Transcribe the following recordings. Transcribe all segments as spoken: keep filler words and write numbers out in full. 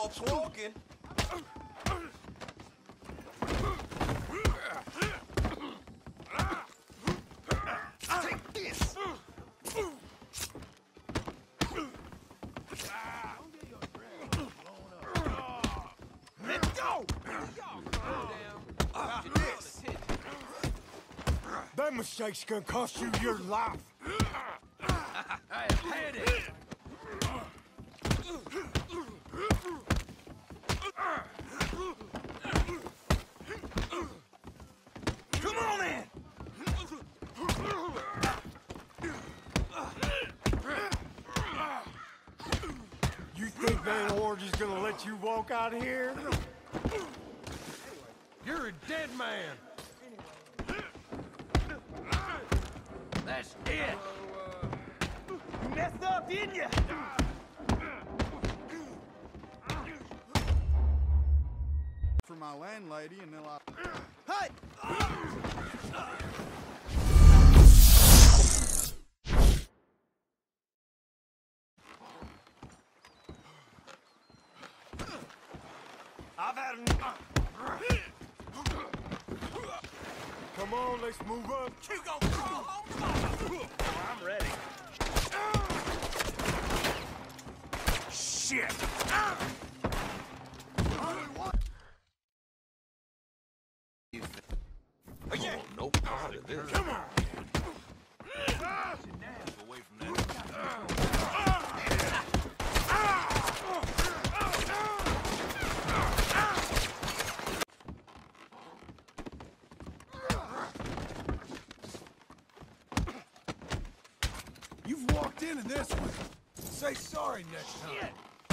tall talking. Take this. Let's go. That mistake's gonna cost you your life. I have had it. Come on in. You think that Orange is gonna let you walk out of here? You're a dead man. That's it. You messed up, didn't you? For my landlady, and then I... Hey! I've had enough. Come on, let's move up. You gonna crawl home tomorrow? I'm ready. Shit! Oh, yeah. Oh, no part of this. Come on! Away from that. You've walked into this one. Say sorry next time.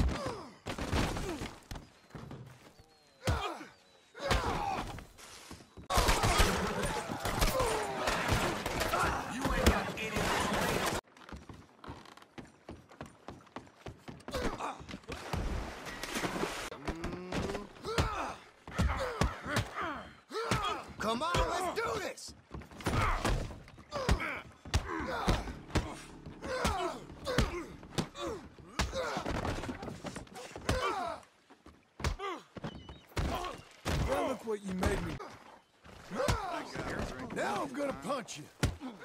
Come on, let's do this! Well, look what you made me. Now I'm gonna punch you.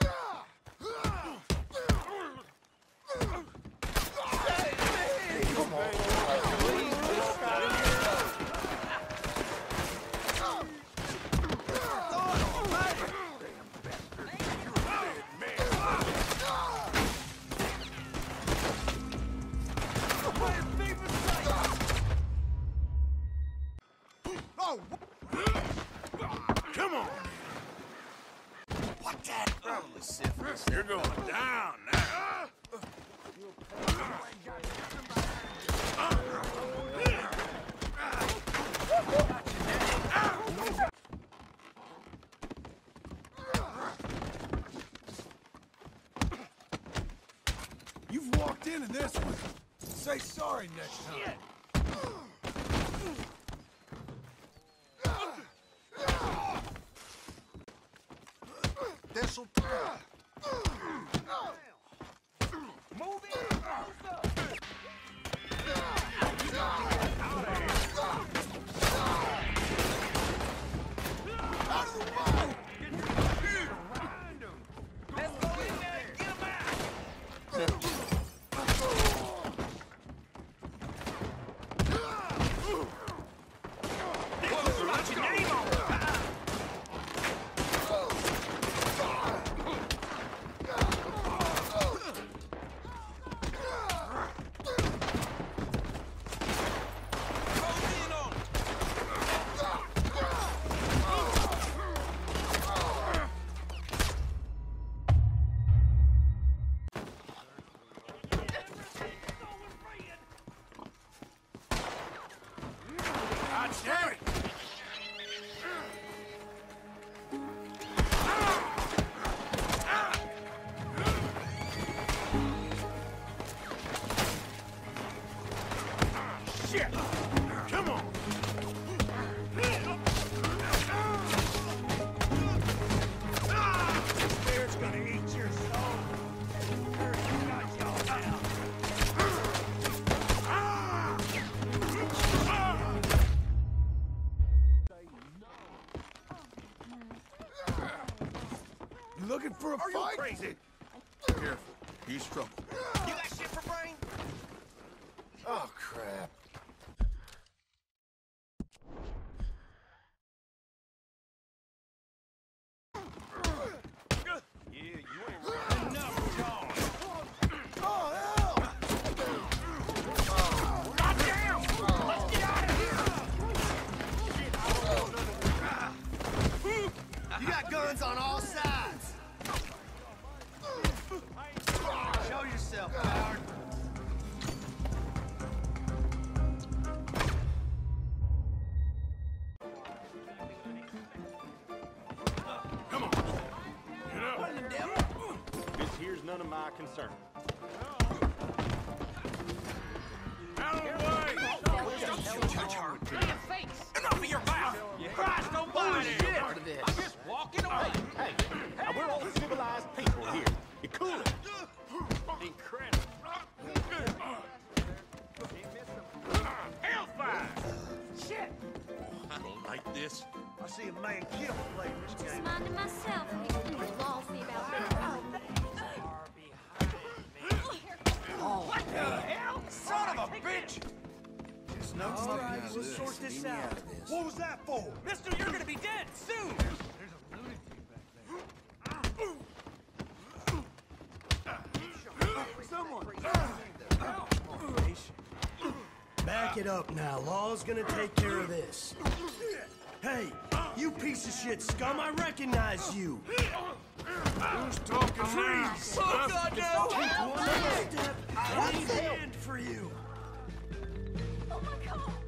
Come on. Come on! What that? Probably syphilis. You're going down now. You've walked into this one. Say sorry next time. This'll... Move in! Out of the way! Let's go in there and get him out! What's your name on? looking for a Are fight? you crazy? Careful. He's trouble. You got shit for brain? Oh, crap. Yeah, you ain't running enough, John. Oh, hell! Stop down! Let's get out of here! You got guns on all sides. Show yourself, coward. Come on. Get up. What the devil? This here's none of my concern. Out of the way! Enough of your mouth! Christ almighty! Part of this. I'm just walking away. Hey, now we're all civilized people here. You cool it. Incredible. Hellfire! Shit! I don't like this. I see a man killed playing this Just game. minding myself. He was lousy about that. What the hell? Son of a bitch! Just no All right, we'll sort this out. What was that for? Mister, you're gonna be dead soon! There's a lunatic back there. Someone! Back it up now. Law's gonna take care of this. Hey, you piece of shit scum, I recognize you. Who's talking now? Freeze! Oh, God, no! Take one more step, I need hand for you. Oh my God!